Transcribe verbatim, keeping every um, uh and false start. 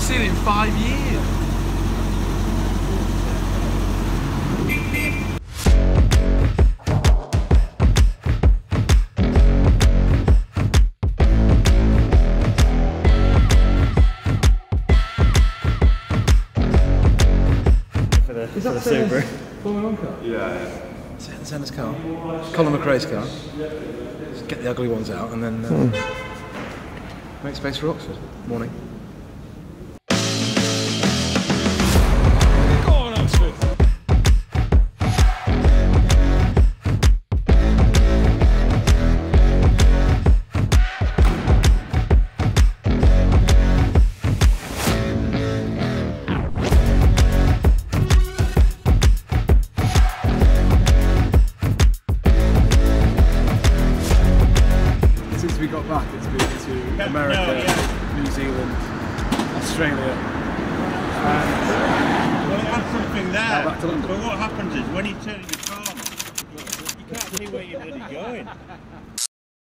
seen it in five years. Is that the Super? Formula One car? Yeah, yeah. Senna's car. Colin McRae's car. Just get the ugly ones out and then uh, hmm. make space for Oxford. Morning. Go on, Oxford! Since we got back, it's been to America, no, yeah. New Zealand, Australia, and well, it had something there. Back to London. But what happens is when you turn your car on, you can't see where you're bloody going.